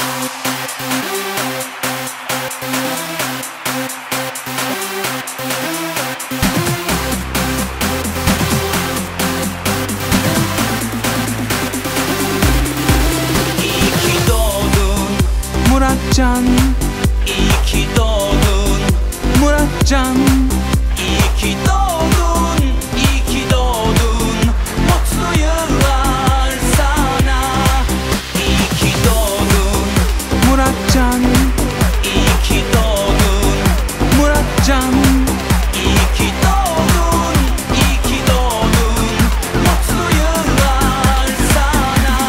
Muratcan, İyi ki doğdun Muratcan, İyi ki doğdun, iyi ki doğdun. Mutlu yıllar sana. İyi ki doğdun Muratcan, İyi ki doğdun Muratcan, İyi ki doğdun, iyi ki doğdun. Mutlu yıllar sana.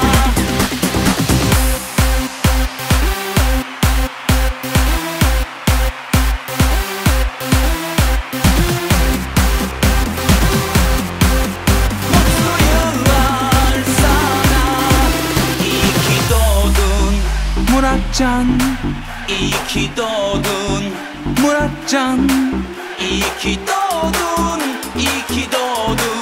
Mutlu yıllar sana. İyi ki doğdun, Muratcan, iyi ki doğdun. Muratcan, İyi ki doğdun, iyi ki doğdun.